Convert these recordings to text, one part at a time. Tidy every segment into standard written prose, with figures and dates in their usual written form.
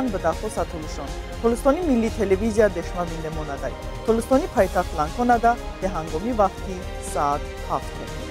Թուլստան բդախոսա Թուլուշոն, Թուլստոնի միլլի տելևիզիա դեշմավին դեմոնադայ, Թուլստոնի պայտախտ լանքոնադա դեհանգոմի վաղթի սաատ հավթ է։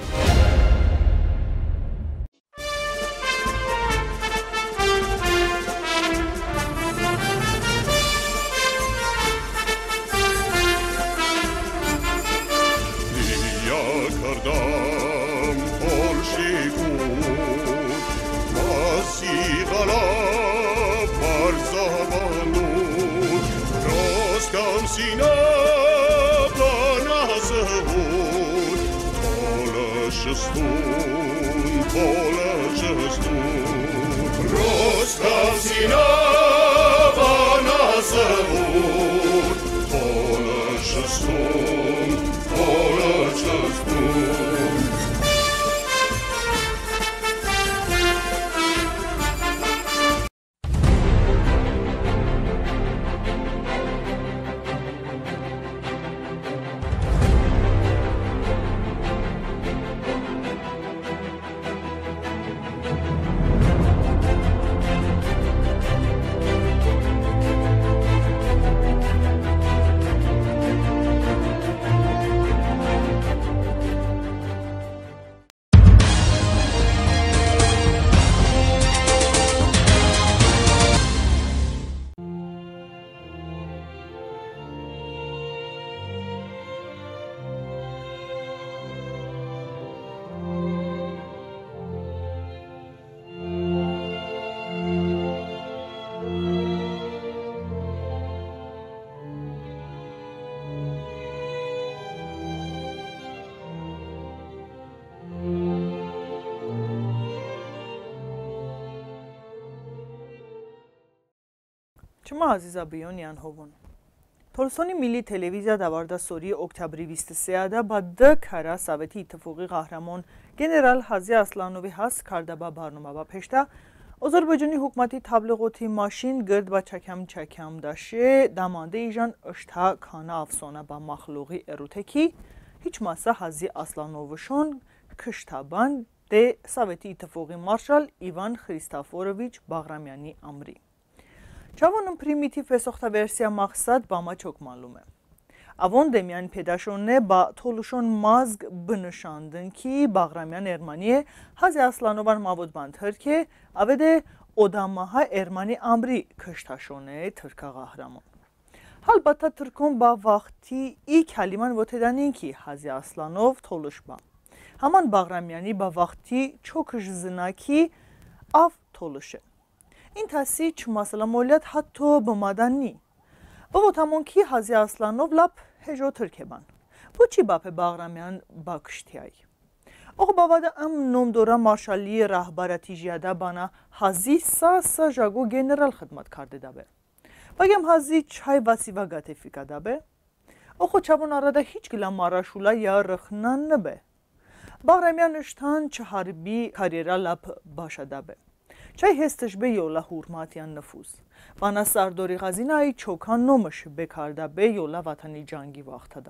Чума Азизабионян Ховон. Թոլստոնի միլլի տելևիզիա դավարդա սորի օկտябрի 23-ը բադը քարա Սավետի իթֆուղի ղահրամոն գեներալ Հազի Ասլանովի հաս քարդաբա բարնումաբա փեշտա Ozarbaycanı hükümeti tabloğoti maşin gırd baçakam çakam daşı damande ijan ışta kana afsona ba mahluği eruteki hiç masa Hazi Aslanovuşon kıştaban de Soveti İttifaqı Marshal İvan Xristoforovich Bağramyani amri. Çavanın primitiv ve soxta versiya maqsad bama çok malum. Avon demyan pedaşonne ba toluşon mazg bınışandın ki Bağramyan Ermaniye Hazi Aslanovan mavudban Türkiye avede odamaha Ermani amri kıştaşone Türka qahramon. Halbata Türkon ba vaxti ilk haliman votedanin ki Hazi Aslanov toluşba. Haman Bağramyani ba vaxti çok jzına ki av toluşe. این تصیح مسئله مولیت حتی بمادنی. با وطمون کی Hazi Aslanov lap hejo Türkeban. Bu çi bape Bağramyan bakıştiyay. Oğu babada am nomdora marşalli rahbarati jiyada bana Hazi sa jago general xidmat kardı dabe. Bagam Hazi çay vasiva gatefika dabe. Oğu çabun arada hiç gila maraşula ya rıxnan nebe. Bağramyan iştan çaharbi kariyera lap başa dabe. Çay hestش به یولا حرماتیان نفوذ. بنا سرداری غزینایی چوکان نومش بکارده به یولا وطنی جنگی وقتدا.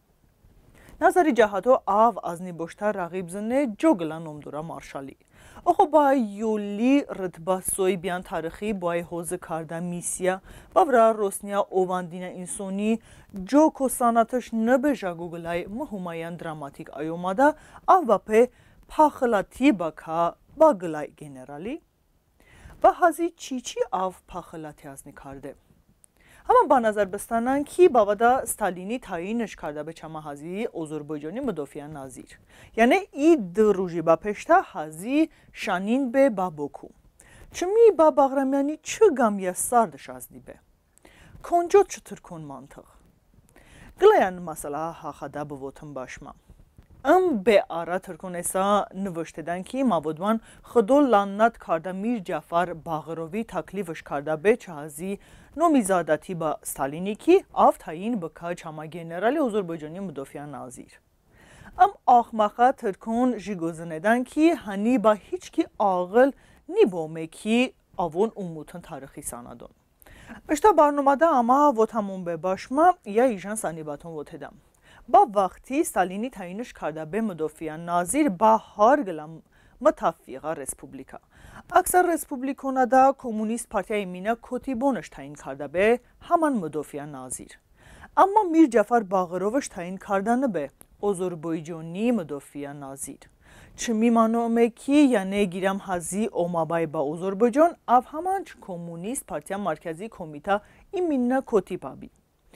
نظری جهاتو آو ازنی بشتر رقیب زنه جوگلا نمدورا مارشالی. آخو با یولی رتبه سوی بیان تاریخی بای حوز کرده میسیا باورا روسنیا اوواندین انسانی جو کو ساناتش نبه جاگوگلای مهمایان دراماتیک ایومادا آو باپه پاخلاتی باکا باگلای گنرالی و Hazi چی av paxılati azni karde. Haman ba nazar bistanan ki bavada Stalini tayinish karda be çama Hazi Azerbaycanı müdafiyan nazir. Yani id ruji ba peşta Hazi şanin be baboku. Çimi ba Bağramyani çı gam ya sardış azdi be. Konco çıtır kon mantık. Glayan masala haxada bu votum başma. Am be ara Türkonesa niviştedan ki mavudvan xudol lannat karda Mir Jafar Bağırovi taklifish karda be Hazi nomizadati ba Stalini ki av tayin bika çama generali Azerbaycanı müdafiyan nazir. Am axmaqa Türkon jigozinedan ki hani ba hiç ki ağıl nibome ki avon umutun tarihi sanadon. İşte barnumada ama votamon be başma ya ijan sanibaton votedam. با وقتی استالینی تعیینش کرده به مدافعان ناظر با هر گلم մթավիղա ռեսպուբլիկա։ Ակսար ռեսպուբլիքոնադա կոմունիստ պարտիայի մինա կոտիբոնշ թային քարդաբե haman մդոֆիա նազիր։ Amma Mir Cafar Bağıroviç tayin kardanı be Ozorbaycani mıdofiya nazir. Çimi manome ki yani giram hazi omabay ba Ozorbaycan av hamanç komünist partiya merkezi komita iminna kotipabi.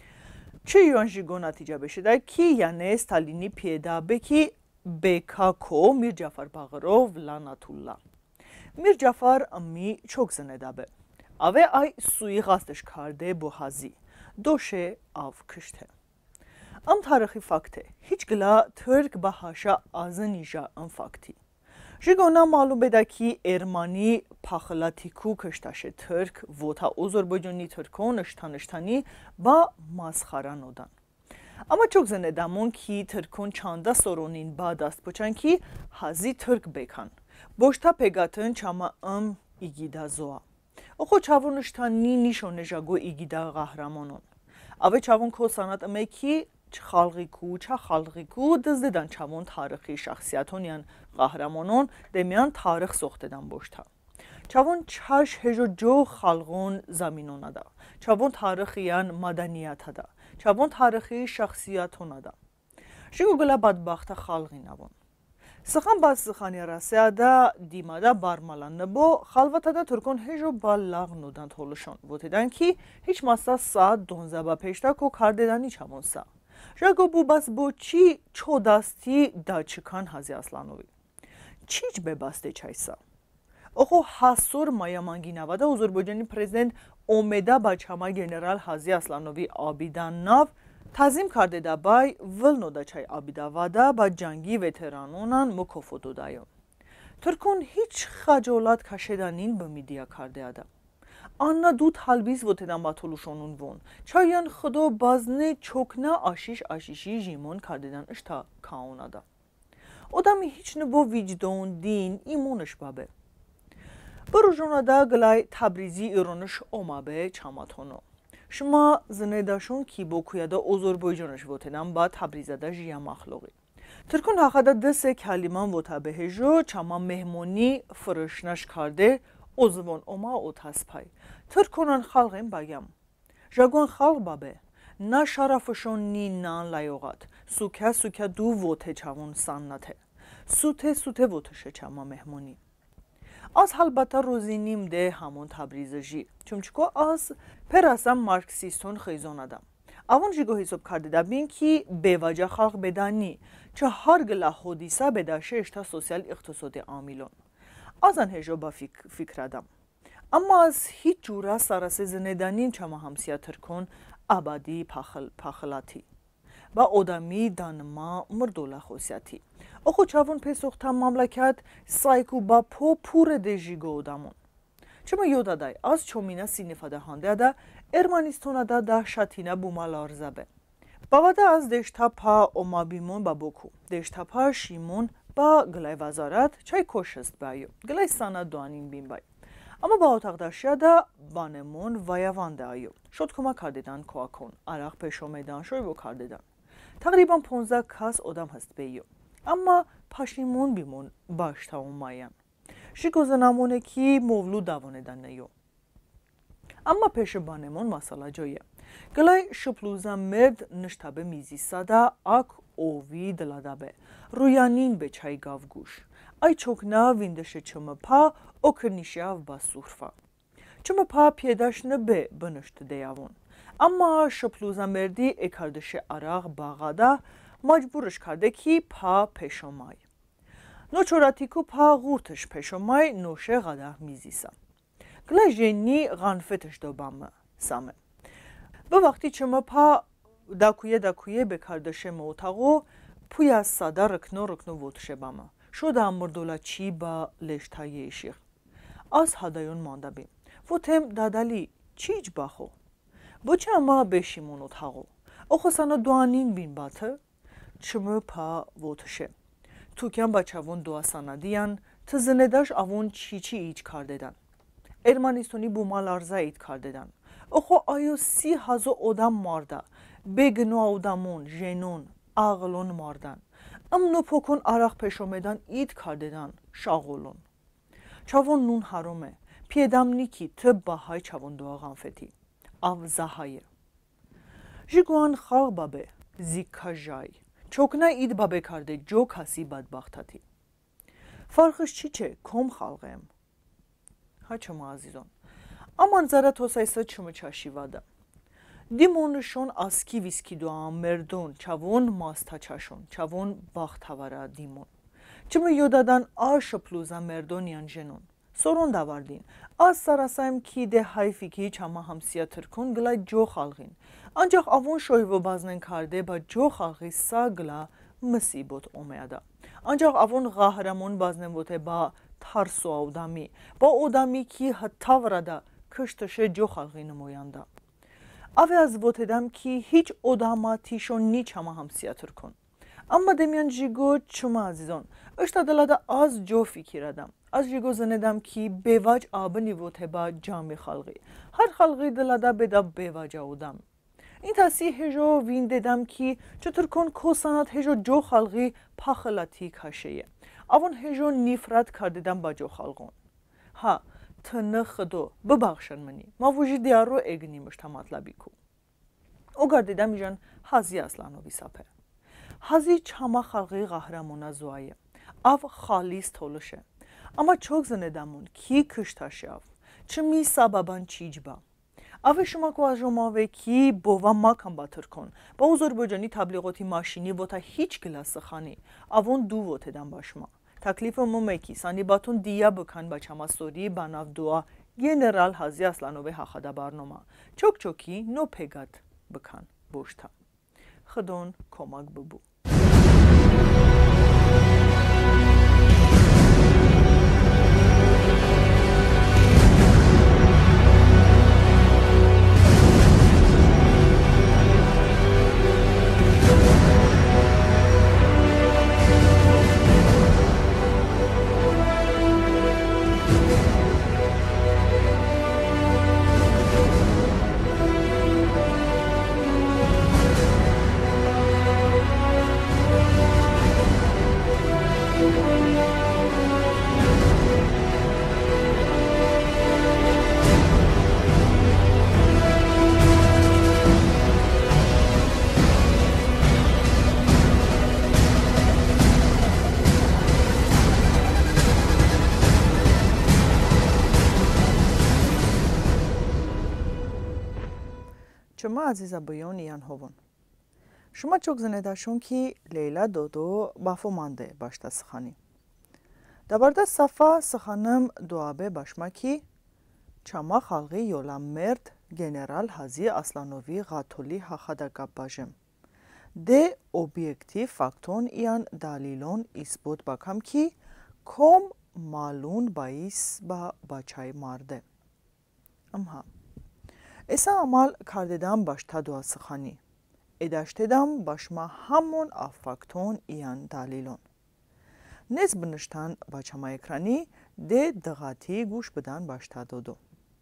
Çi yuanji gonatice beşida ki yani Stalini piyeda be ki BKK Mir Cafar Bağırov lanatullah. Mir Cafar mi çok zenedabe. Ave ay suiğasteş karde bu hazi. Doşe av kışte. Am tarihi fakte. Hiç gla Türk bahaşa azınija am fakti. Jigona malum beda ki Ermani paxlatiku kıştaşe Türk vota Azerbaycanlı Türkonuş tanıştani ba masxaran odan. Ama çok zanedamon ki Türkon çanda soronin badast poçan ki hazi Türk bekan. Boşta pegatın çama igida zoa. Oxo çavunuştani nişonejago igida qahramonon. Ave çavun kosanat meki xalqiku, xalqiku dizdedan çavun tarixi şəxsiyyətoniyan qahramonon demiyan tarix soxtedan boşta. Çavun çaş hejo xalqon zaminonada. Çavun tarixiyan madaniyatada. Çavun tarixi şəxsiyyətonada. Jigogla badbaxta xalqinavon. Sıxan baz sıxani rasiyada dimada barmalanı bu xalvatada Türkon hejo ballağnudan toluşon. Votedan ki hiç masa saat 12 ko kardedani çamonsa. Jago bu bas bu çi çodasti da çıkan Hazi Aslanovi. Çiç bebaste çaysa. Oxo hasur mayamanginavada Azerbaycanlı prezident Omeda Baçama General Hazi Aslanovi abidan nav Tazim karde da bay vılnoda çay abidavada ba cangi veteranondan mukofododayım. Türkon hiç xacolat kaşedanin bu midya karde adam. Anna dut halbiz votedan batoluşonun von. Çayan xdo bazne çokna aşişi jimon kardedan işta kaonada. Odami hiç ne bu vicdan din imonış babe. Barujona glay Tabrizi ironuş omabe çamatono. Şuma zınedashun ki bokuyada Azerbaycanış votedan ba Tabrizada jiya maxloqi. Türkün haxada dese kaliman vota behejo çama mehmoni fırışnaş karde ozvon oma otaspay. Türkonan xalqin bagam. Jagon xalq babe. Na şarafışon ni nan layogat. Suka du vote çavun sannate. Sute votشه çama mehmoni. Az halbata روزینیم ده همون تبریزجی چونچکو از پراسم مارکسیستون خیزون آدم اون جیگو حساب کرده دبین کی به وجه خلق بدانی چه هر گله حدیثه بداشه اشتا سوسیال اقتصادی عاملون ازن هجو با فکر آدم اما از هیچ جورا سراسه زندانین چما همسیه ترکون آبادی پاخلاتی با آدمی دانما مردولا خوسیاتی اخو چاون پسوختم مملکت سایکو با پور دژیگو آدمون چما یادادای از چومینا سینفاده هانده دا ارمانیستونا دا دهشتینه بومال آرزابه باوده از دشتا پا اومابیمون با بوکو دشتا پا شیمون با گلای وزارت چای کوشست بایو گلای سانا دوانین بین بای اما با اتاقداشیا دا بانمون ویوانده آیو شد کما کردیدن کواکون عراق پیشو میدان شوی بو کردیدن تقریبا 15 کس آدم هست بیو اما پشیمون بیمون باشتا اوماین شیگوزنامونه کی مولود دوانه دن نیو اما پیش بانمون مسئله جایه گلای شپلوزا مرد نشتابه میزی سادا اک اووی دلادابه رویانین به چای گاو گوش ای چوکنا ویندشه چمه پا اوکرنیشیاو با سورفا چمه پا پیداش نبه بنشت دیاون اما شپلوزا مردی اکردش عراق باغادا مجبورش کرده کی پا پیشومای نوچوراتیکو پا غورتش پیشومای نوشه غدا میزیسا گلا جنی غنفتش دوبامه سامه به وقتی چما پا داکویه به کردش موتاغو پویا سادا رکنو ووتشه بامه شده امردولا چی با لشتای شیخ از هدایون مانده بیم ووتم دادالی چیج باخو بچه اما بشیمون اتاغو اخو سانا دوانین بین باته چما پا ووتشه توکن بچه‌ون دو سندیان تزندش آون چی ایج کردن ارمانیستونی بومال ارزا ایت کردن اخو آیو 30,000 آدم مرده بگنو آدمون جنون عقلون مردن նոփոքուն արախ փեշոմեդան իդ քարդեդան շաղոլուն Չավոն նուն հարոմ է Փիեդամնիքի թ բահայ չավոն դուաղանֆետի Ավ զահայը Ժիգուան խաղ բաբե զիքաժայ Չոքնա իդ բաբե քարդե ջոք հասի բադբախտաթի Ֆարխış չի չէ կոմ խալղեմ Հաչում ազիզոն Aman zara tosaysa çımıçaşivada. Dimon şon aski viski duam merdon çavon masta çaşon çavon baxtavara dimon. Çımı yodadan aşıpluza merdonian jenon. Sorun da vardin. Az sarasayım ki de hayfiki çama hamsiya tırkun gla jo xalğin. Ancak avon şoyvo baznen karde ba jo xalği sagla mısibot omeyada. Ancak avon qahramon baznen vote ba tarsu avdami. Ba odami ki hattavrada kıştışı jo xalği nmoyanda. Ave az votedam ki hiç odamatişon ni çama hamsiya tırkun. Amma demian jigo çuma azizon. Iştadalada az jo fikir adam. Az jigo zanedam ki bevac abni voteba cami xalqi. Har xalqi dalada beda bevaca odam. İntasi hejo vin dedam ki çatırkon kosanat hejo jo xalqi paxalati kaşeye. Avon hejo nifrat kardedam ba jo xalqon. Ha tını xdo bbaxşan mani. Mavuji diaro egnimiş tamatlabiku. O gardedam jan Hazi Aslanovi sape. Hazi çama xalqi qahramona zuaye. Av xalis toluşe. Ama çok zanedamon ki kıştaşav. Çimi sababan çicba. Ave şuma kuajoma ve ki bova makam batırkon. Ba Azerbaycani tabliğati maşini vota hiç gilası xani. Avon du votedam başma. Taklifim mumeki sani batun diya bıkan başama sori banav dua General Hazi Aslanovi haxada barnoma. Çok çoki no pegat bıkan boşta. Xdon komak bubu. Şuma azizabayon iyan hovun. Şuma çok zanedashon ki Leyla Dodo bafomande başta sıxani. Dabarda safa sıxanım duabe başma ki çama xalqi yola merd General Hazi Aslanovi Gatoli haxada kapbajem. De obyektiv fakton iyan dalilon isbot bakam ki kom malun bais ba bachai marde. Amha. Esa amal kardedam başta dua sıxani. Edaştedam başma hamon affakton iyan dalilon. Nez bınıştan başama ekrani de dağati guş bıdan başta dodu.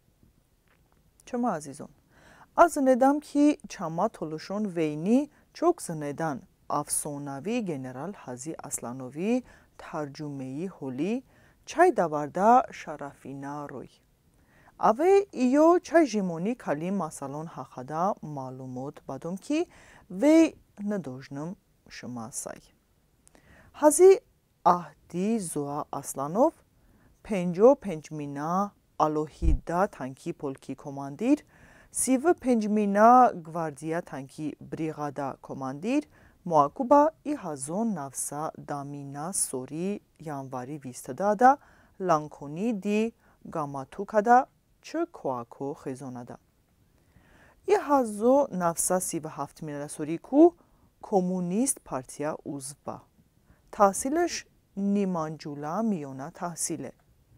Çama azizon. Az nedam ki çama toluşon veyni çok znedan afsonavi General Hazi Aslanovi tarcumeyi holi çay davarda şarafina roy. Ave iyo çay jimoni kali masalon haxada malumot badum ki ve nedojnum şuma say. Hazi Ahdi Zoa Aslanov penjo penjmina alohida tanki polki komandir, siv penjmina gvardiya tanki brigada komandir, muakuba ihazon navsa damina sori yanvari vistadada lankoni di gamatukada چه کوآکو خزانده. ای هزو نفسا 37 میلیون سوری کو کمونیست پارتیا عضو. تحصیلش نیمانجولا میونا تحصیله.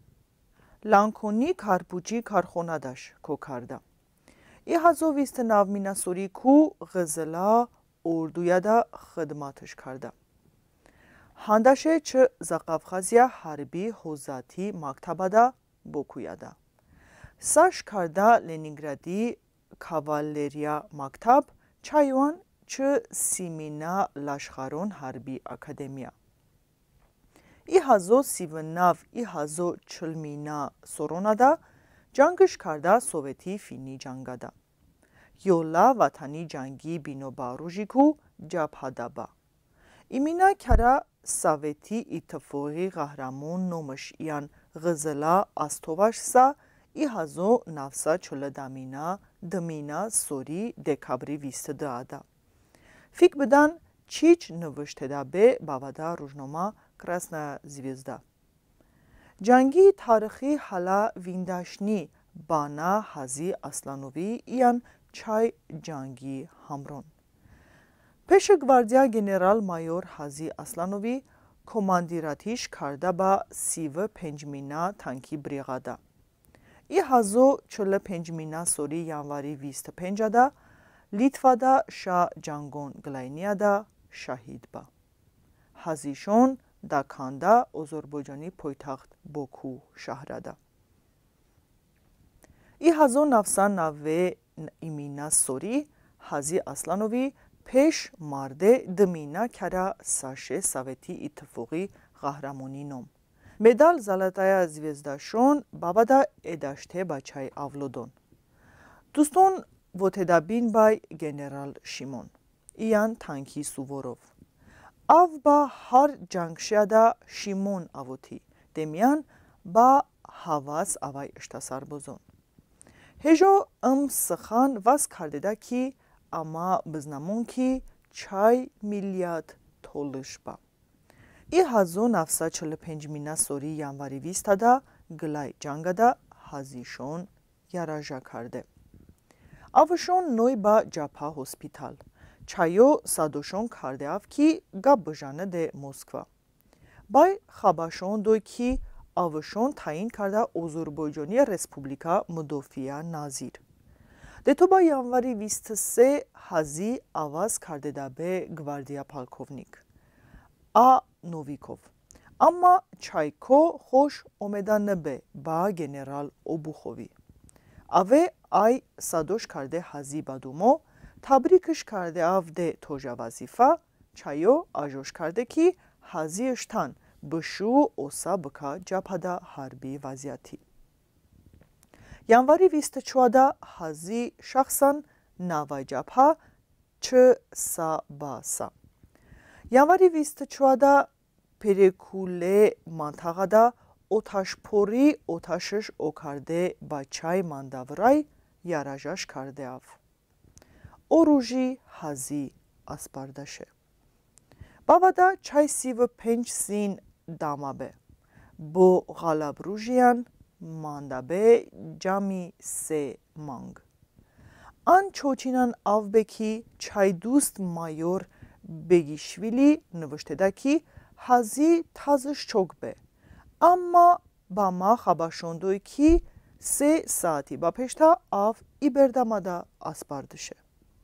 لانکونی کارپوچی کارخونه داش کو کرده. ای هزو 29 میلیون سوری کو غزلا اردویادا خدماتش کرده. هندشه چه زقافخازیا حربی حوزاتی مکتبادا بکویادا. Sash karda Leningradî kavaleriya maktab çaywan Սիմինա Լաշխարոն Հարբի Ակադեմիա Իհազո Սիվնավ Իհազո Չլմինա Սորոնադա Ջանգշ Քարդա Սովետի Ֆինի Ջանգադա Յոլա Վաթանի Ջանգի Բինոբա Ռուժիկու Ջափհադաբա Իմինա Քարա Սավետի Իթֆողի Ղահրամոն Նոմշ Յան Ղզլա Աստովաշսա Իհազո Նավսա Չլդամինա Դմինա Սորի Դեկաբրի 20 դաադա Фиг бедан чич нвштедабе бавада ружнома Красная звезда. Джанги тарихи хала виндашни бана Хази Асланови иян чай джанги хамрон. Пеш гвардия генерал-майор Хази Асланови командиратиш карда ба сив пенջмина танки бригада. И хазо чуле пенջмина сори январи 25-да Լիտվադա շա ջանգոն գլայնիադա շահիդբա Հազիշոն դաքանդա Օզորբոյջանի պոյթաղտ Բոքու շահրադա Իհազոն ավսան նավե իմինա սորի Հազի Ասլանովի պեշ մարդե դմինա քարա սաշե Սավետի իթֆողի Ղահրամոնի նոմ Մեդալ Զալատայա Զվեզդաշոն բավադա էդաշթե բաչայ ավլոդոն Դուստոն Вотедабин бай генерал Шимон. Иян танки Суворов. Ав ба ҳар ҷангшада Шимон авоти. Демиян ба ҳавас авай иштасарбозон. Ҳежо схан ваз кардеда ки ама бизнамон ки чай миллиард толиш ба. И 1945 мина сори январи 20-да гилай ҷангада ҳазишон яража карде. Авшон ной ба ҷабҳа ҳоспитал. Чайо садошон кардеав ки гап бижане де Москва. Бай хабашон дой ки авшон таъин карда Озурбойҷони Республика Мудофиа Назир. Дето ба январи 23 ҳазӣ аваз кардеда бе гвардия полковник. А Новиков. Амма Чайко хош омеда небе ба генерал Обухови. Аве ай садош карде ҳазӣ ба думо, табрикш карде авде тожа вазифа, чайо ажош карде ки ҳазиштан бишу оса бика ҷабҳада ҳарби вазъияти. Январи 24-да ҳазӣ шахсан навай ҷабҳа ч са ба са. Январи 24-да перекуле мантағада оташпори оташш окарде ба чай мандаврай яражаш кардеав. Оружи ҳазӣ аспардаше. Бавада чай 35 син дамабе. Бо ғалабружиян мандабе ҷами 3 манг. Ан чочинан авбе ки чайдӯст майор Бегишвили нивиштеда ки ҳазӣ тазш чокбе. Амма ба ма хабаршондой ки 3 саати ба пешта ав ибердамада аспардаше.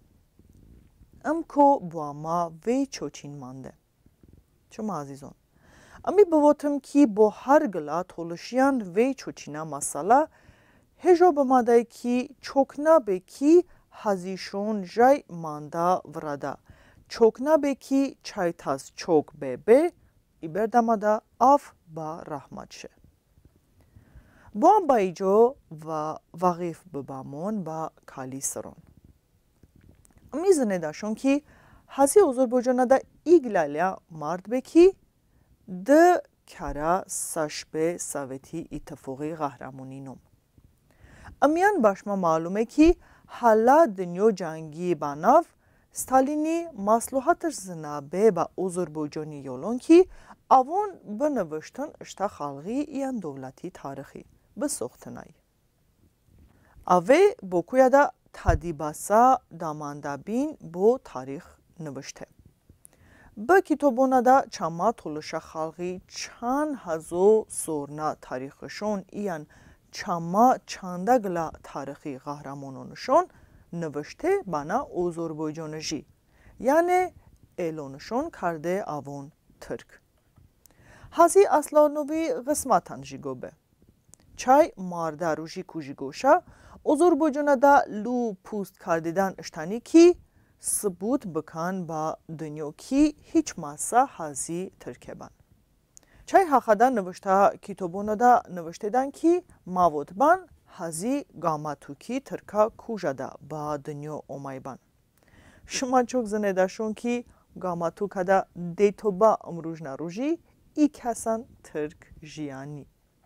Ко бо ма вей чочин манде. Шумо азизон. Ами бивотим ки бо ҳар гила толишиян вей чочина масъала ҳежо бимадай ки чокна бе ки ҳазишон жай манда врада. Чокна бе ки чайтаз чок бе ибердамада ав ба раҳматше. Боам ба иҷо ва вағиф бибамон ба калисрон. Мизанедашон ки ҳази Озурбойҷонада иглалия мард бе ки д кара сашбе Совети иттифоқи Ғаҳрамонӣ ном. Амиян башма маълуме ки ҳала дунё ҷангӣ ба нав Сталини маслоҳаташ зинабе ба Озурбойҷони ёлон ки авон бинивиштин ишта халғи иян довлати тарихӣ бисохтинай. Аве бокуяда тадибаса дамандабин бо тарих нивиште. Ба китобонада чама толиша халғи чанд ҳазор сорна тарихишон иян чама чандагла тарихи ғаҳрамононишон нивиште бана Озурбойҷонижӣ, яъне эълонишон карде авон турк. Ҳази Асланови ғисматан жигобе. Чай марда рӯжи кӯжигоша Озурбойҷонада лу пӯст кардидан иштани ки սբուտ բքան բա դնյոքի հիչ մասա հազի թրքեբան։ Չայ հախադա նվշտա քիթոբոնոդա նվշտեդանքի մավոտբան հազի գամաթուքի թրքա քուժադա բա դնյո օմայբան։ Շմաչոք զնեդաշոնքի գամաթուքադա դեյթոբա ամրուժնարուժի իքասան թրք ժիանի։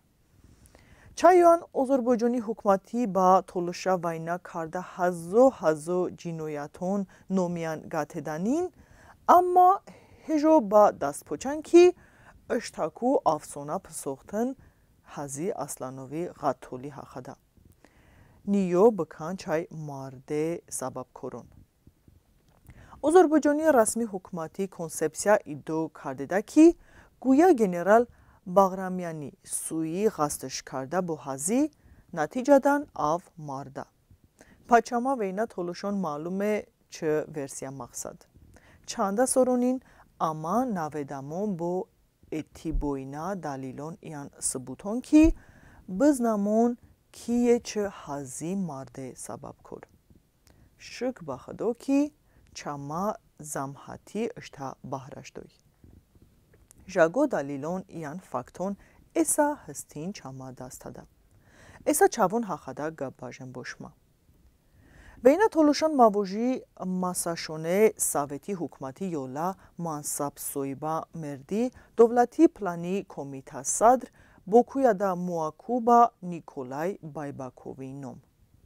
Չայոան Ozorbaycanı hükümeti ba toluşa vayna karda hazo cinoyaton nomiyan gatedanin ama hejo ba daspoçan ki اشتاکو افسونا پسوختن حزی اسلانوی غاتولی حخدا. نیو بکان چای مارده سبب کرون. Ozorbaycanı rasmi hükümeti konsepsiya iddo kardeda ki گویا گنرال باغرامیانی سویی غستش کرده با حزی نتیجه‌دان آف مارده. پاچاما وینا تولوشون معلومه چه ورسیا مقصد. چانده سرونین اما نویدامون با اتی بوینا دلیلون ایان ثبوتون کی بزنمون کیه چه حزی مارده سبب کرد. شک بخدو کی چما زمحتی اشتا بهرشتوی. جاگو دلیلون ایان فاکتون اسا هستین چما داستاده. اسا چاون حخدا گباجن بوشما. بینا تولوشان مواجی مساشونه ساوتی حکومتی یولا منصب سویبا مردی دولتی پلانی کمیته صدر بوکویادا مواکوبا نیکولای بایباکووی نوم.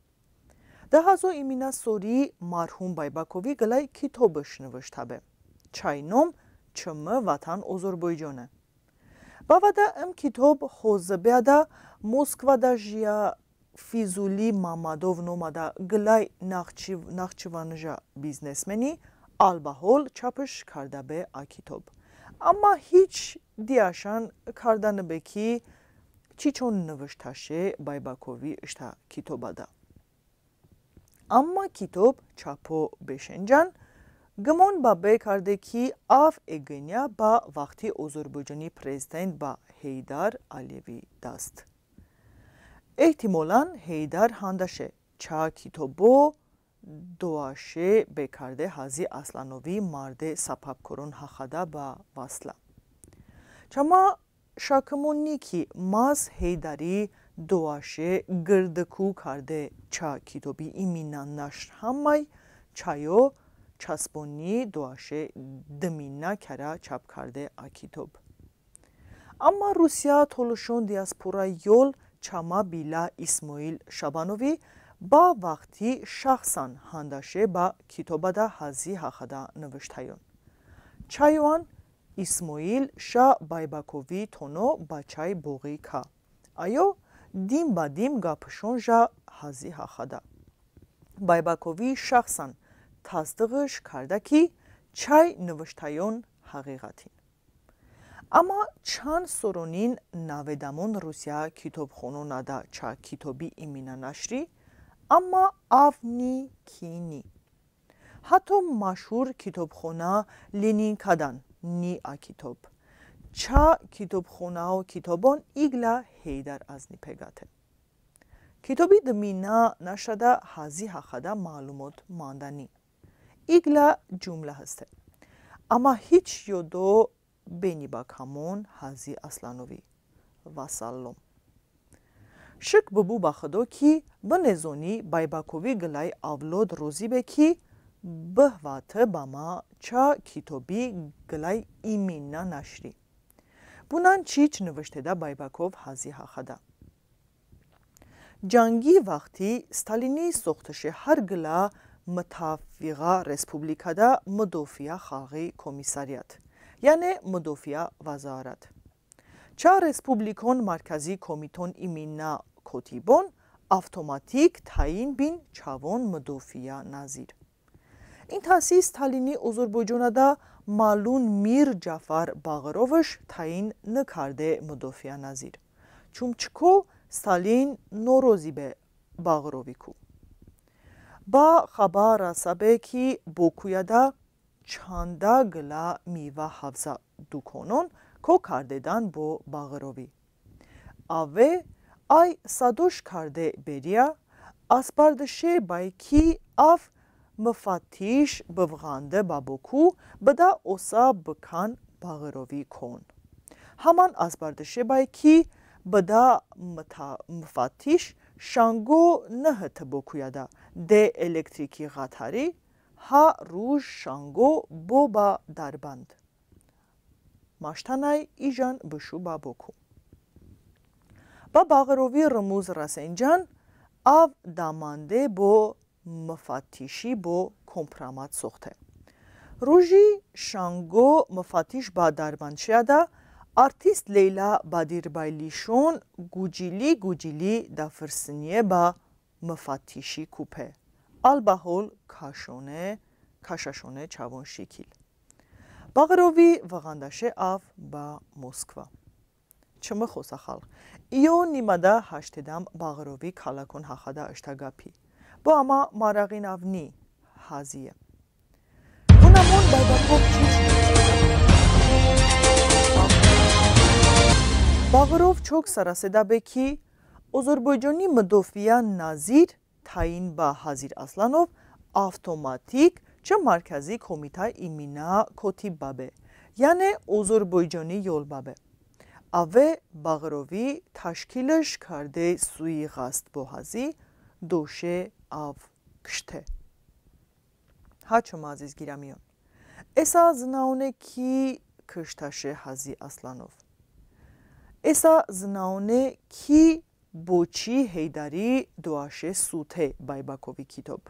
ده هزو ایمینا سوری مرحوم بایباکووی گلای کتابش نوشته. چای نوم چمه وطن Ozorbaycanı. Bavada ام کتاب خوزبیادا موسکوا دا جیا فیزولی مامادوف نومادا گلای ناخچیوانجا بیزنسمنی البهول چاپش کرده به کتاب. اما هیچ دیاشان کردن بکی چی چون نوشتاشه بایباکووی اشتا کتابادا. اما کتاب چاپو بشنجان گمون با بیکارده کی آف اگنیا با وقتی Ozorbaycanı پرزیدنت با هیدار علیوی داست. احتمالاً هیدار هندشه چا کتابو دواشه بیکارده حزی اسلانوی مرده سبب کرون حخدا با وصله. چما شاکمونی کی ماز هیداری دواشه گردکو کرده چا کتابی ایمینان نشر همای چایو چسبونی دواشه دمینا کرا چاپ کرده کتاب. اما روسیا تولوشون دیاسپورا یول چما بیلا اسماعیل شابانوی با وقتی شخصا هندشه با کتابادا حزی حخدا نوشتایون. چایوان اسماعیل شا بایباکووی تونو با چای بوغی کا. آیو دیم با دیم گاپشون جا حزی حخدا. بایباکووی شخصا تصدیقش کرده که چای نوشتایون حقیقتین. اما چند سرونین نویدامون روسیا کتاب خونو ندا چا کتابی ایمینا نشری اما آفنی کینی. حتی مشهور کتاب خونه لینین کدن نی کتاب. چا کتاب خونه و کتابون ایگلا هیدر از نی پگاته. کتابی دمینا نشده حزی حخدا معلومات ماندنی. ایگلا جمله هسته. اما هیچ یودو بینی با کامون حزی اسلانوی و سلام. شک ببو بخدو کی به نزونی بایباکووی گلای اولود روزی بکی به واته باما چا کتابی گلای ایمینا نشری. بونان چیچ نوشته دا بایباکوو حزی حخدا. جنگی وقتی ستالینی سوختش هر گلا متافقا رسپوبلیکادا مدافع خاغی کمیساریات یعنی مدافع وزارت. چا رسپوبلیکون مرکزی کمیتون ایمینا کتیبون автоматик تعیین بین چاون مدافع نظیر. این تاسیس ستالینی Ozorbaycan'da malun میر جعفر باغروفش تعیین نکرده مدافع نظیر. چومچکو ستالین نوروزی به باغروی کو. با خبر رسابه کی بوکویادا چاندا گلا میوه حفظه دوکانون کو کردن با باغروی. اوه ای صدوش کرده بریا اسپاردشه بای کی اف մֆաթիշ բվղանդը բաբոքու բդա օսա բքան բաղերովի քոն Haman azbardışebay bıda mfatiş şango nıhıtı bokuyada de elektriki gatari ha ruj şango boba darband. Maştanay ijan bışu baboku. Ba bağırovi rımuz rasencan av damande bo mfatişi bo kompramat soxte. Ruji şango mfatiş ba darband şiyada Artist Leyla Badirbaylishon gujili da fırsınye ba mfatişi kupe. Albahol kaşaşone çavon şekil. Bağırovi vağandaşe av ba Moskva. Çımı xosa xalq. İyo nimada haştedam Bağırovi kalakon haxada aştagapi. Bu ama marağin avni haziye. Bunamon baybakov çuç Bağırov çok sarasedabı ki Azerbaycan'ı Mıdofiya Nazir tayin ba Hazir Aslanov avtomatik çı Markazi Komita imina kotib babe. Yani Azerbaycan'ı yol babe. Ave Bağırovi taşkiliş karde suiğast bohazi doşe av kşte. Haçım aziz giramiyon. Esa znaune ki kıştaşe Hazi Aslanov. Esa znaune ki boçi heydari doaşe sute Baybakovi kitob.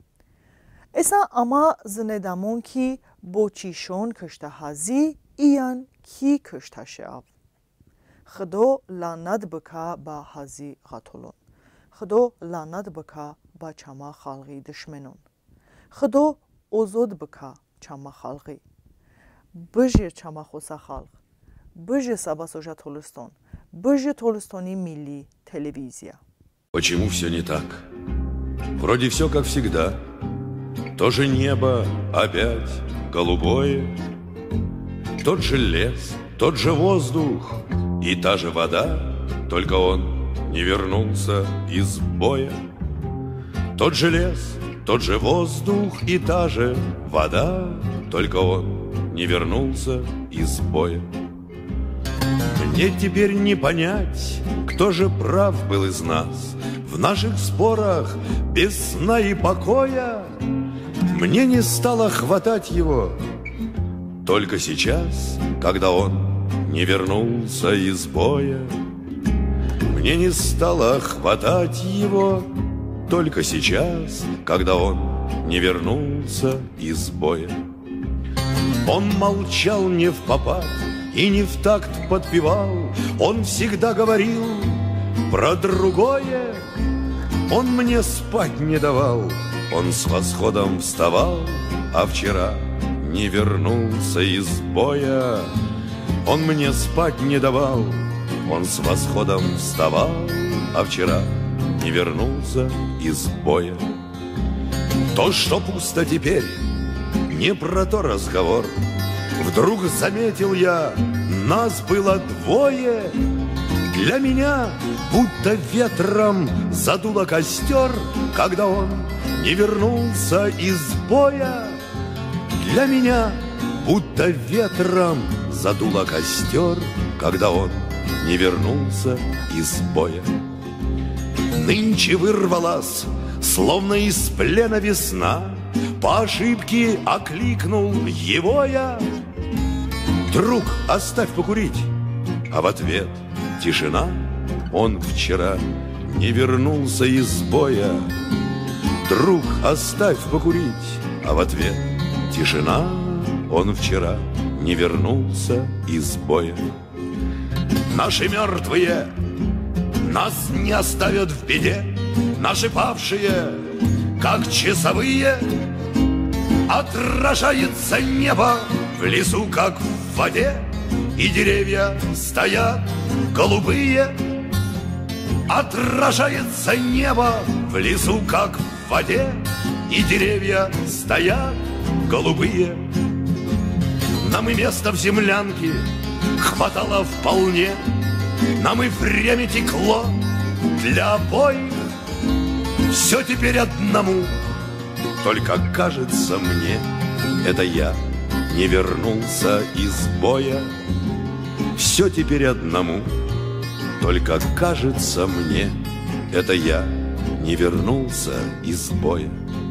Esa ama znedamon ki boçişon kışta hazi iyan ki kıştaşe av. Xdo lanad bika ba hazi gatolon. Xdo lanad bika ba çama xalqi dışmenon. Xdo ozod bika çama xalqi. Bıjir çama xosa xalq. Быжи Сабасожа Толстон, быжи Толстони Милли телевизия. Почему все не так? Вроде все как всегда. То же небо опять голубое, тот же лес, тот же воздух и та же вода, только он не вернулся из боя. Тот же лес, тот же воздух и та же вода, только он не вернулся из боя. Мне теперь не понять, кто же прав был из нас в наших спорах без сна и покоя. Мне не стало хватать его только сейчас, когда он не вернулся из боя. Мне не стало хватать его только сейчас, когда он не вернулся из боя. Он молчал не впопад и не в такт подпевал, он всегда говорил про другое. Он мне спать не давал, он с восходом вставал, а вчера не вернулся из боя. Он мне спать не давал, он с восходом вставал, а вчера не вернулся из боя. То, что пусто теперь, не про то разговор. Вдруг заметил я, нас было двое. Для меня будто ветром задуло костер, когда он не вернулся из боя. Для меня будто ветром задуло костер, когда он не вернулся из боя. Нынче вырвалась, словно из плена весна, по ошибке окликнул его я. Друг, оставь покурить, а в ответ тишина. Он вчера не вернулся из боя. Друг, оставь покурить, а в ответ тишина. Он вчера не вернулся из боя. Наши мертвые нас не оставят в беде. Наши павшие, как часовые, отражается небо в лесу, как в воде, и деревья стоят голубые. Отражается небо в лесу, как в воде, и деревья стоят голубые. Нам и места в землянке хватало вполне, нам и время текло для обоих. Все теперь одному Только кажется мне, это я не вернулся из боя. Все теперь одному, только кажется мне, это я не вернулся из боя.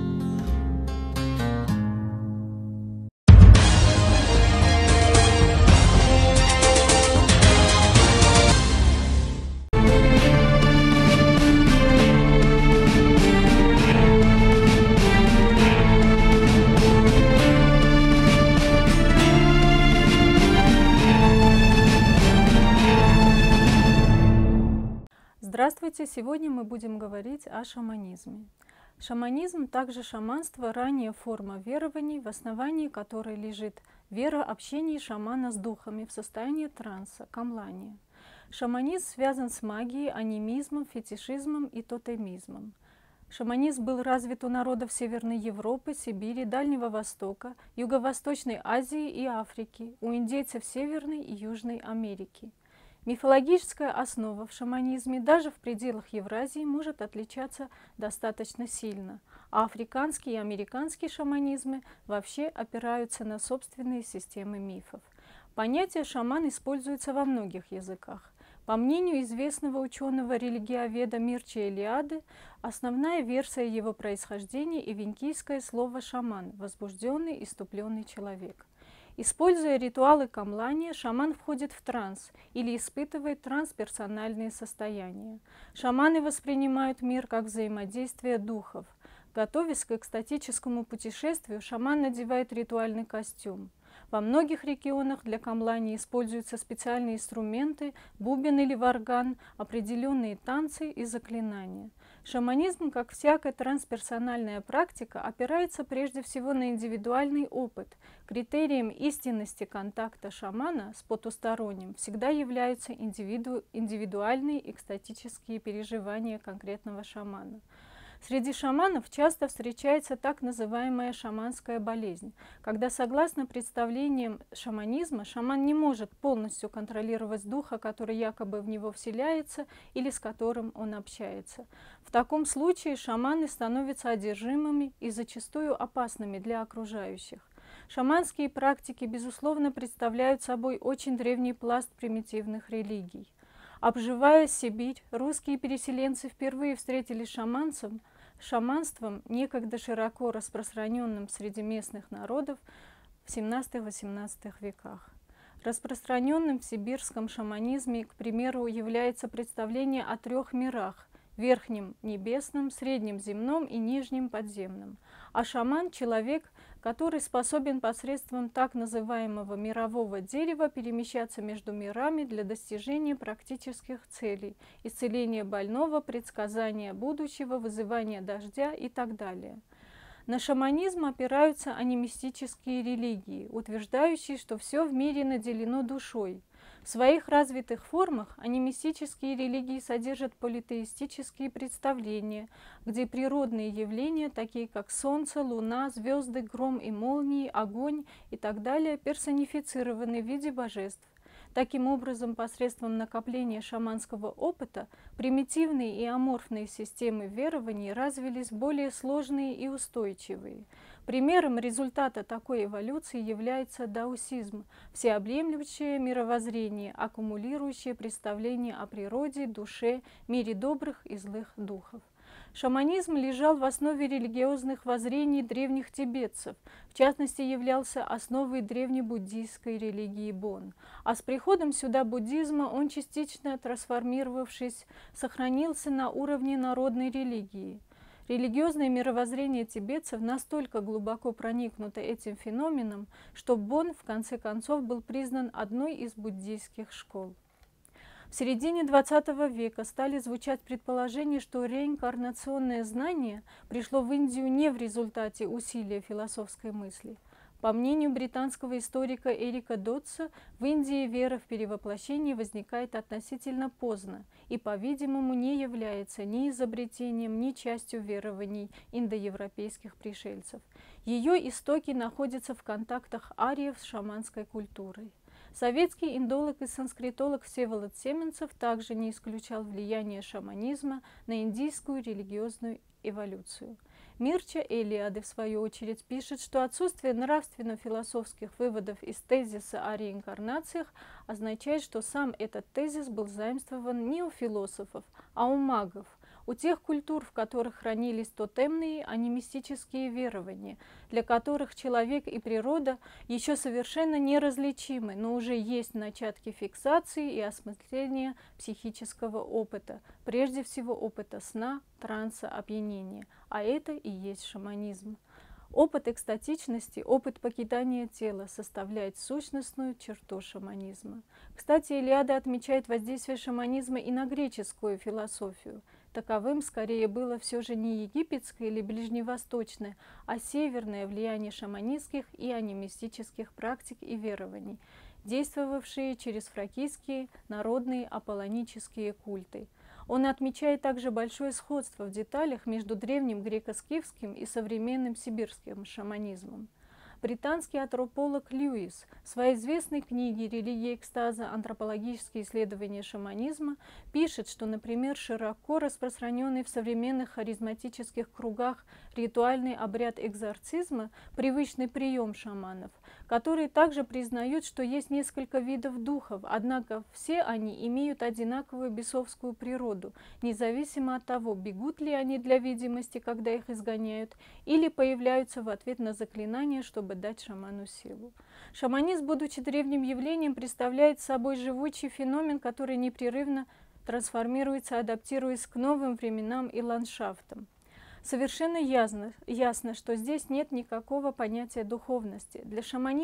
Здравствуйте! Сегодня мы будем говорить о шаманизме. Шаманизм, также шаманство, ранняя форма верований, в основании которой лежит вера общения шамана с духами в состоянии транса, камлания. Шаманизм связан с магией, анимизмом, фетишизмом и тотемизмом. Шаманизм был развит у народов Северной Европы, Сибири, Дальнего Востока, Юго-Восточной Азии и Африки, у индейцев Северной и Южной Америки. Мифологическая основа в шаманизме даже в пределах Евразии может отличаться достаточно сильно, а африканские и американские шаманизмы вообще опираются на собственные системы мифов. Понятие «шаман» используется во многих языках. По мнению известного ученого-религиоведа Мирча Элиады, основная версия его происхождения – эвенкийское слово «шаман» – возбужденный, иступленный человек. Используя ритуалы камлания, шаман входит в транс или испытывает трансперсональные состояния. Шаманы воспринимают мир как взаимодействие духов. Готовясь к экстатическому путешествию, шаман надевает ритуальный костюм. Во многих регионах для камлания используются специальные инструменты, бубен или варган, определенные танцы и заклинания. Шаманизм, как всякая трансперсональная практика, опирается прежде всего на индивидуальный опыт. Критерием истинности контакта шамана с потусторонним всегда являются индивидуальные экстатические переживания конкретного шамана. Среди шаманов часто встречается так называемая шаманская болезнь, когда, согласно представлениям шаманизма, шаман не может полностью контролировать духа, который якобы в него вселяется или с которым он общается. В таком случае шаманы становятся одержимыми и зачастую опасными для окружающих. Шаманские практики, безусловно, представляют собой очень древний пласт примитивных религий. Обживая Сибирь, русские переселенцы впервые встретились шаманством, некогда широко распространенным среди местных народов в XVII-XVIII веках. Распространенным в сибирском шаманизме, к примеру, является представление о трех мирах – верхнем небесном, среднем земном и нижнем подземном. А шаман – человек, который способен посредством так называемого мирового дерева перемещаться между мирами для достижения практических целей – исцеления больного, предсказания будущего, вызывания дождя и так далее. На шаманизм опираются анимистические религии, утверждающие, что все в мире наделено душой. В своих развитых формах анимистические религии содержат политеистические представления, где природные явления, такие как солнце, луна, звезды, гром и молнии, огонь и так далее, персонифицированы в виде божеств. Таким образом, посредством накопления шаманского опыта примитивные и аморфные системы верований развились в более сложные и устойчивые. Примером результата такой эволюции является даосизм – всеобъемлющее мировоззрение, аккумулирующее представления о природе, душе, мире добрых и злых духов. Шаманизм лежал в основе религиозных воззрений древних тибетцев, в частности, являлся основой древнебуддийской религии Бон. А с приходом сюда буддизма он, частично трансформировавшись, сохранился на уровне народной религии. Религиозное мировоззрение тибетцев настолько глубоко проникнуто этим феноменом, что Бон в конце концов был признан одной из буддийских школ. В середине XX века стали звучать предположения, что реинкарнационное знание пришло в Индию не в результате усилия философской мысли. По мнению британского историка Эрика Дотса, в Индии вера в перевоплощение возникает относительно поздно и, по-видимому, не является ни изобретением, ни частью верований индоевропейских пришельцев. Ее истоки находятся в контактах ариев с шаманской культурой. Советский индолог и санскритолог Всеволод Семенцев также не исключал влияние шаманизма на индийскую религиозную эволюцию. Мирча Элиады, в свою очередь, пишет, что отсутствие нравственно-философских выводов из тезиса о реинкарнациях означает, что сам этот тезис был заимствован не у философов, а у магов, у тех культур, в которых хранились тотемные, а не мистические верования, для которых человек и природа еще совершенно неразличимы, но уже есть начатки фиксации и осмысления психического опыта, прежде всего опыта сна, транса, опьянения, а это и есть шаманизм. Опыт экстатичности, опыт покидания тела составляет сущностную черту шаманизма. Кстати, Илиада отмечает воздействие шаманизма и на греческую философию. Таковым скорее было все же не египетское или ближневосточное, а северное влияние шаманистских и анимистических практик и верований, действовавшие через фракийские народные аполлонические культы. Он отмечает также большое сходство в деталях между древним греко-скифским и современным сибирским шаманизмом. Британский антрополог Льюис в своей известной книге «Религия экстаза. Антропологические исследования шаманизма» пишет, что, например, широко распространенный в современных харизматических кругах ритуальный обряд экзорцизма – привычный прием шаманов, которые также признают, что есть несколько видов духов, однако все они имеют одинаковую бесовскую природу, независимо от того, бегут ли они для видимости, когда их изгоняют, или появляются в ответ на заклинание, чтобы дать шаману силу. Шаманизм, будучи древним явлением, представляет собой живучий феномен, который непрерывно трансформируется, адаптируясь к новым временам и ландшафтам. Совершенно ясно, что здесь нет никакого понятия духовности. Для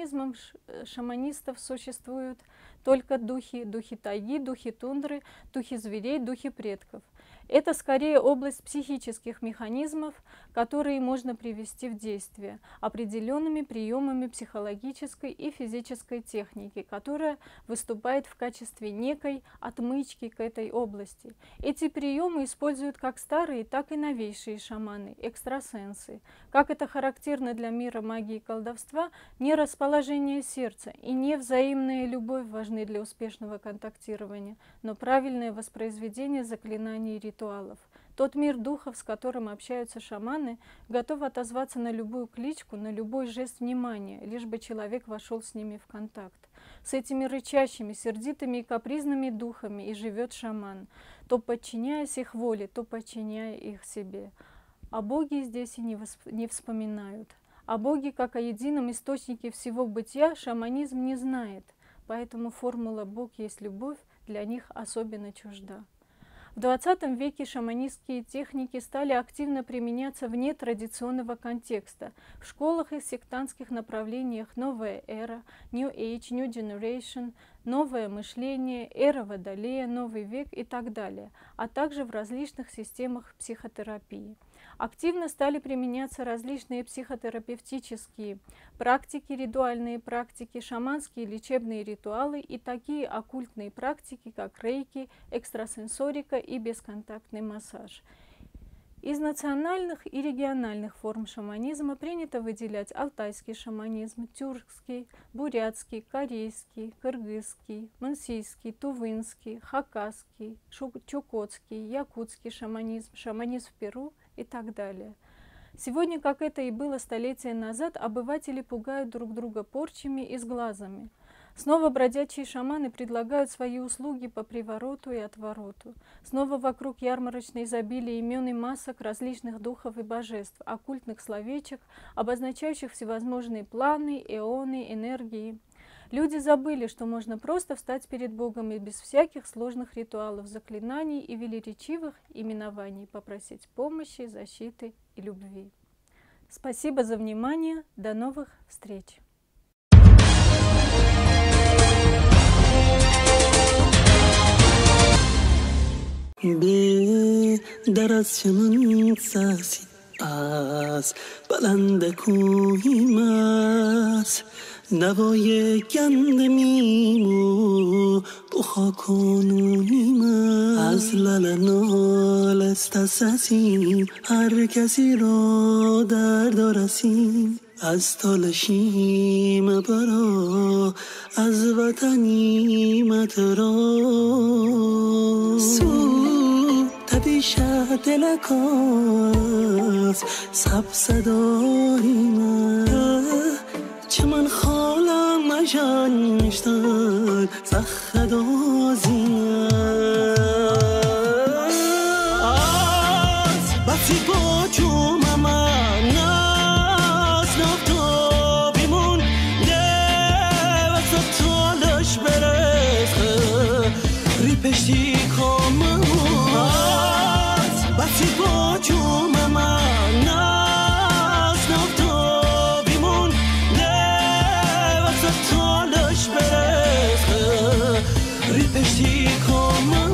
шаманистов существуют только духи тайги, духи тундры, духи зверей, духи предков. Это скорее область психических механизмов, которые можно привести в действие определенными приемами психологической и физической техники, которая выступает в качестве некой отмычки к этой области. Эти приемы используют как старые, так и новейшие шаманы, экстрасенсы. Как это характерно для мира магии и колдовства, не расположение сердца и не взаимная любовь важны для успешного контактирования, но правильное воспроизведение заклинаний и ритуалов. Тот мир духов, с которым общаются шаманы, готов отозваться на любую кличку, на любой жест внимания, лишь бы человек вошел с ними в контакт. С этими рычащими, сердитыми и капризными духами и живет шаман, то подчиняясь их воле, то подчиняя их себе. О Боге здесь и не вспоминают. О Боге, как о едином источнике всего бытия, шаманизм не знает, поэтому формула «Бог есть любовь» для них особенно чужда. В XX веке шаманистские техники стали активно применяться вне традиционного контекста. В школах и сектантских направлениях новая эра, New Age, New Generation, новое мышление, эра Водолея, новый век и так далее, а также в различных системах психотерапии. Активно стали применяться различные психотерапевтические практики, ритуальные практики, шаманские лечебные ритуалы и такие оккультные практики, как рейки, экстрасенсорика и бесконтактный массаж. Из национальных и региональных форм шаманизма принято выделять алтайский шаманизм, тюркский, бурятский, корейский, кыргызский, мансийский, тувинский, хакасский, чукотский, якутский шаманизм, шаманизм в Перу и так далее. Сегодня, как это и было столетия назад, обыватели пугают друг друга порчами и сглазами. Снова бродячие шаманы предлагают свои услуги по привороту и отвороту. Снова вокруг ярмарочное изобилие имен и масок различных духов и божеств, оккультных словечек, обозначающих всевозможные планы, эоны, энергии. Люди забыли, что можно просто встать перед Богом и без всяких сложных ритуалов, заклинаний и велеречивых именований попросить помощи, защиты и любви. Спасибо за внимание. До новых встреч! به در از چمن سرسی از بلند کوهیم است نوای گند میمو بخوا کنونیم از لالنال استساسیم هر کسی را درد رسیم از تالشیم برا از وطنیمت را پیشت دلکاز سب صدای من چه من خالم مجنشتن زخد آزین از بسی با جوم من ناز نفتابیمون وسط تالش برسه ریپشتی کامم از بسی با جوم من ناز نفتابیمون وسط تالش برسه ریپشتی کامم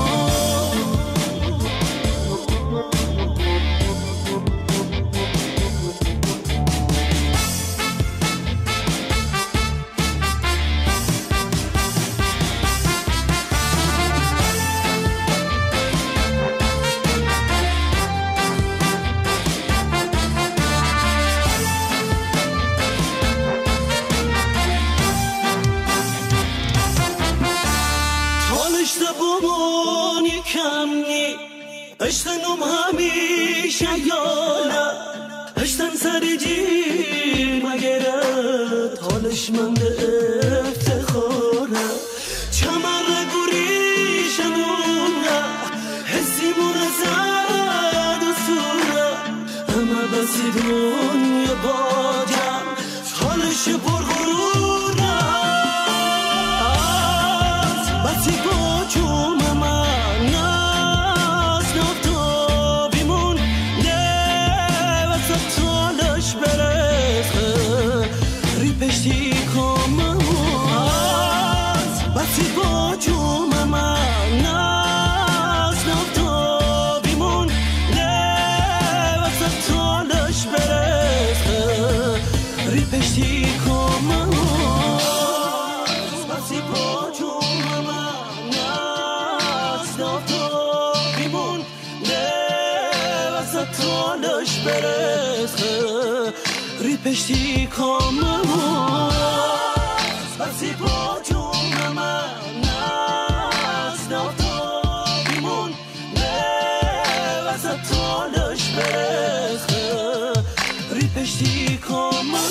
اشتنم همیشه یالا اشتن سر جیر مگره تالش من به افتخاره چمر گوریشنونه حسی مرزد و سوره همه بسی دنیا باجم تالش پرغروره بسی با جوم من ریپشتی کامم بسی با جوم من ناز نفتابیمون وسط تالش برسه ریپشتی کامم بسی با جوم من ناز نفتابیمون وسط تالش برسه ریپشتی کامم بسی با جوم من ناز نفتابیمون وسط تالش برسه ریپشتی کامم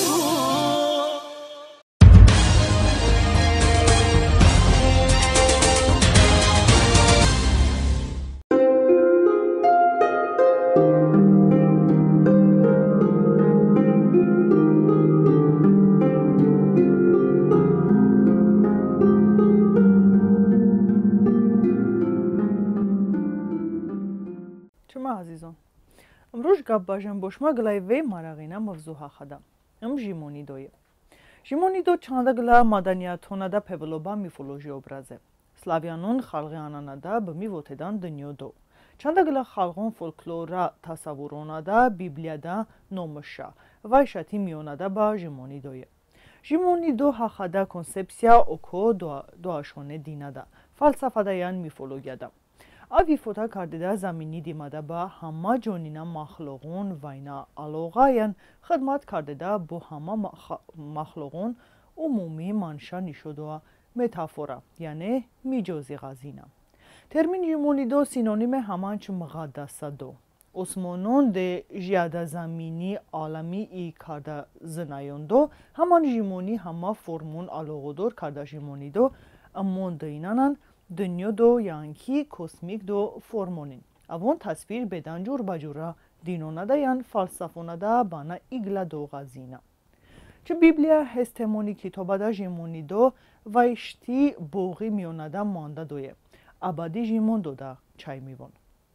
عزیزان امروز گپ باجم باشما گلایوی مراقینا موضوع خدا ژیمونی دوی ژیمونی دو چند گلا مدنیاتونه دا پبلوبا میفولوژی образе славянон халқи ананада ба мивотедан дунёдо чанда гила халқон фолклора тасаввуронада библияда номуша вайшати миёнада ба ژیمونی دوی ژیمونی до ҳахада консепсия око дуашоне динада фалсафада ян мифологияда авӣ фота кардида заминӣ димада ба ҳама ҷонина махлуқон вайна алоғаян хидмат кардида бо ҳама махлуқон умумӣ манша нишудуа метафора яъне миҷози ғазина термин ژیمونی до синониме ҳаманч муқаддасадо осмонон де ҷияда заминӣ аламии карда зинаёндо ҳаман ژیمونی ҳама формун алоғадор карда ژیмونی до амондоинанан دنیا دو یانکی کسمیک دو فرمونین اوان تصویر بدن جور بجورا دینونه دا یان فلسفونه دا بانا ایگلا دو غزینا چه بیبلیا هستمونی کتابه دا ژیمونی دو ویشتی بوغی میونه دا مانده دویه ابدی ژیمون دو دا چای میوان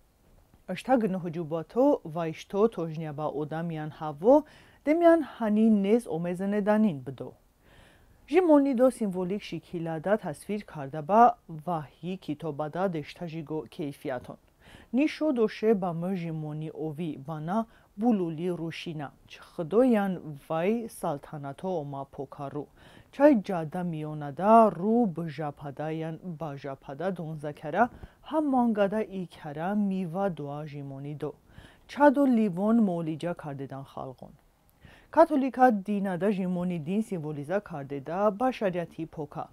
اشتا گنه حجوباتو ویشتو توجنیا با اودم یان هوا دمیان هنی نیز اومزنه دانین بدو ژیمونی دو سیمولیک شکیلادا تصویر کرده با وحی کتابادا دشتاجیگو کیفیتون نیشو دوشه با مر ژیمونی اوی بانا بولولی روشینا چخدو یان وای سلطنتو اوما پوکارو چای جاده میوندا رو بجاپادا یان باجاپادا دونزکره همانگادا ایکره میوا دوا ژیمونی دو چادو لیوان مولیجا کردیدن خلقون کاتولیکا دینادا ژیمونی دین سیمولیزا کردیده با شریعتی پوکا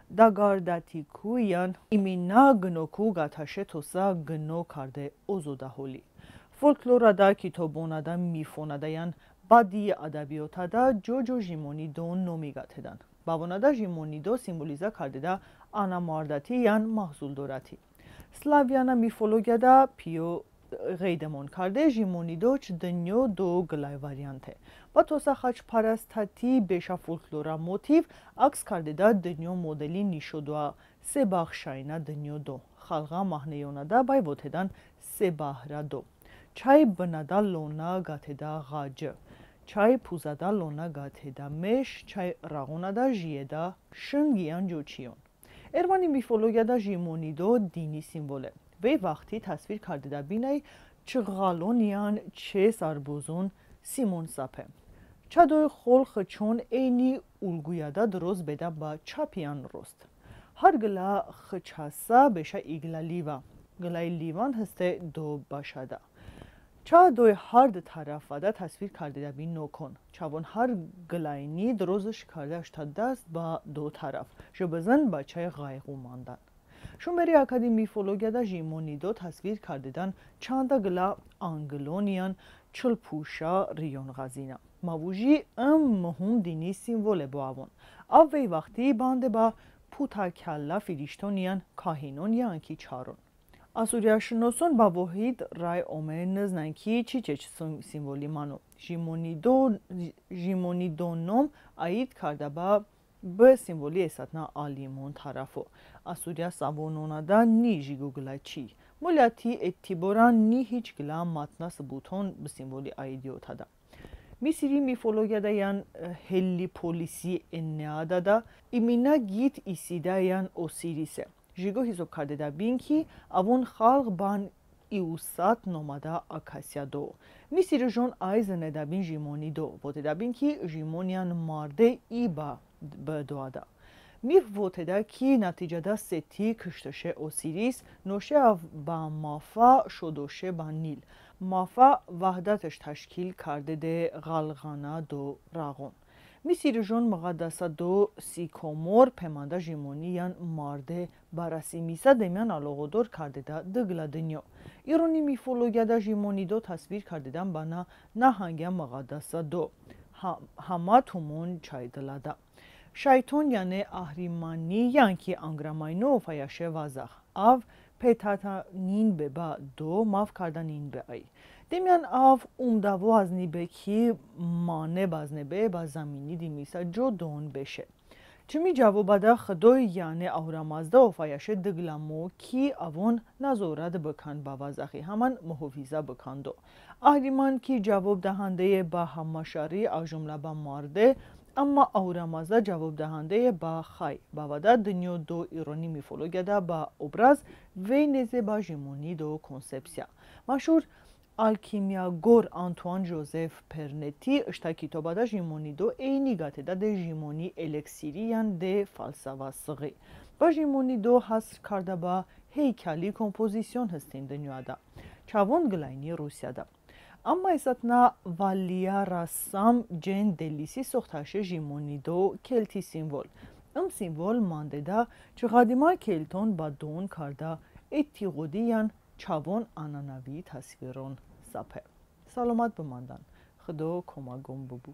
դագարդաթիքույան իմինա գնոքու գաթաշե թոսա գնո կարդե օզոդահոլի ֆոլկլորադա քիթոբոնադա միֆոնադայան բադի ադաբիոթադա ջոջո ժիմոնիդո նոմիգաթեդան բավոնադա ժիմոնիդո սիմվոլիզա կարդեդա անամարդաթի յան մահզուլդորաթի Սլավյանա միֆոլոգիադա փիո Ղեյդեմոն կարդե ժիմոնիդոչ դնյո դո գլայ վարիանտ է Բաթոսա խաչ փարաստաթի բեշա ֆոլկլորա մոտիվ աքս կարդեդա դնյո մոդելի նիշոդոա սեբախշայնա դնյո դո խալղա մահնեյոնադա բայ ոթեդան սեբահրադո չայ բնադա լոնա գաթեդա ղաջը չայ փուզադա լոնա գաթեդա մեշ չայ ռաղոնադա ժիեդա շնգիան ջոչիոն Էրվանի միֆոլոգիադա ժիմոնիդո դինի սիմվոլ է Վե վաղթի թասվիր կարդեդա բինայ չղալոնյան չես արբոզուն Սիմոն Սապե Չադոյ խոլ խչոն էյնի ուլգույադա դրոզ բեդա բա չապյան ռոստ Հար գլա խչասա բեշա իգլա լիվա Գլայ լիվան հստե դո բաշադա Չադոյ հարդ թարաֆադա թասվիր կարդեդա բին նոքոն Չավոն հար գլայնի դրոզը շքարդա աշտադաս բա դո թարաֆ Ժբզն բա չայ ғայղումանդան Շումերի ակադի միֆոլոգիադա ժիմոնիդո թասվիր կարդեդան չանդա գլա անգլոնյան չլփուշա ռիոն ղազինա Մավուժի մհում դինի սիմվոլ է բոավոն Ավվեյ վաղթի բանդե բա փութակյալլա ֆիրիշտոնյան քահինոն յանքի չարոն Ասուրիա շնոսոն բավոհիդ ռայ օմեն նզնանքի չիչեչ սիմվոլի մանո Ժիմոնիդոնոմ այիդ կարդաբա Բ սիմվոլի էսատնա ալիմոն թարաֆո Ասուրիա սավոնոնադա նի ժիգուգլա չի Մոլյաթի էթիբորան նի հիչ գլա մատնա սբութոն բսիմվոլի այդիոթադա Միսիրի միֆոլոգիադայան հելլիպոլիսի էննեադադա Իմինա գիտ իսիդայան օսիրիս է Ժիգո հիզոք կարդեդա բինքի ավոն խալղ բան իուսատ նոմադա ակասյադո Միսիրի ժոն այզնեդա բին ժիմոնիդո Ոտեդա բինքի ժիմոնյան մարդե իբա բդոադա Միվ ոտեդա քի նատիջադա սեթի քշտշե օսիրիս նոշե av բա մաֆա շոդոշե բա նիլ Մաֆա վահդատշ թաշքիլ կարդեդե ղալղանա դո ռաղոն Միսիրժոն մղադասա դո սիքոմոր պեմանդա ժիմոնիյան մարդե բարասիմիսա դեմյան ալողոդոր կարդեդա դգլադնյո Իրոնի միֆոլոգիադա ժիմոնիդո թասվիր կարդեդան բանա նահանգյա մղադասա դո Համա թումոն չայդլադա Շայթոն յանե ահրիմանի յանքի անգրամայնո օվայաշե վազախ Ավ պետաթանին բեբա դո մավ կարդանին բեայ Դեմյան ավ ումդավո ազնիբեքի մանե բազնեբե բազամինի դիմիսա ջո դոն բեշե Չմի ջավոբադա խդոյ յանե ահուրամազդա օվայաշե դգլամո քի ավոն նազորադ բքան բավազախի Haman մհովիզա բքանդո Ահրիման քի ջավոբ դահանդեյե բա համաշարի աժումլաբա մարդե Amma ahuramaza cevapdehande ba xay bavada dnyo do ironi mifologiyada ba obraz ve neze ba jimoni do konsepsiya. Maşhur alkimyagor Antoine Joseph Pernetti ıştakitobada jimoni do eyni gateda de jimoni eleksiriyan de falsavasıgı. Ba jimoni do hasr karda ba heykali kompozisyon hıstin dünyada. Çavon glayni Rusyada. Amma esaտնա վալիա ռասամ ջեն դելիսի սոխթաշե ժիմոնիդո կելտի սիմվոլ սիմվոլ մանդեդա չղադիմա կելտոն բադոն կարդա էթիղոդիյան չավոն անանավի թասվիրոն սապե սալոմատ բմանդան խդո կոմագոմ բուբու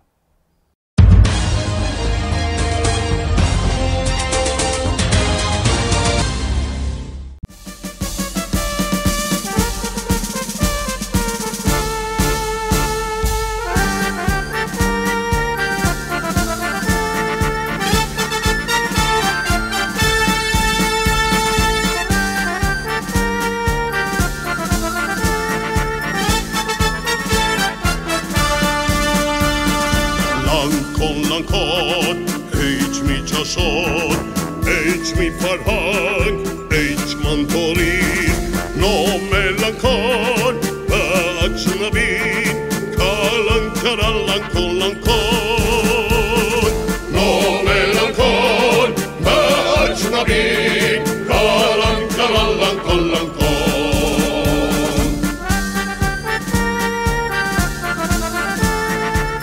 H mi farhang, H mantorin, no melancon, achnabin, kalan karalan kolankon, no melancon, achnabin, kalan karalan kolankon.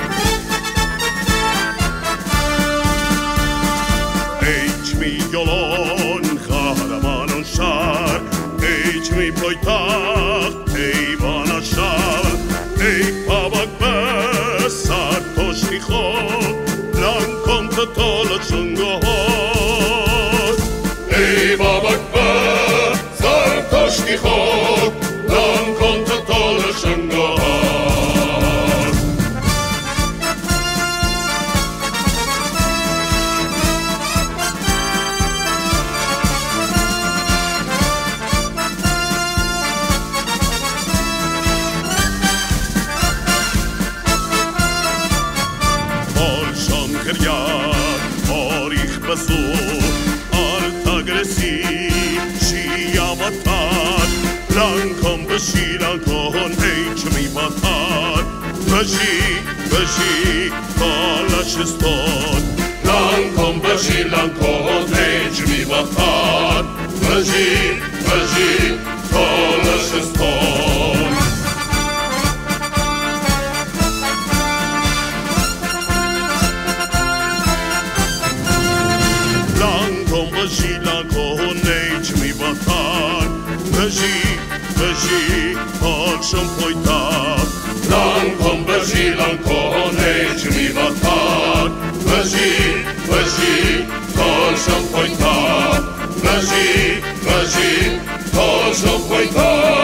Yolo تال شنگار ای بابک با سر تشتی خوب لان کن تال شنگار بشی تالشستان لانکن بشی لانکن ایج می وطن بشی تالشستان لانکن بشی لانکن ایج می وطن بشی تالشم پایتخت لانکن بشی لانکن ایج می وطن بشی تالشم پایتخت بشی تالشم پایتخت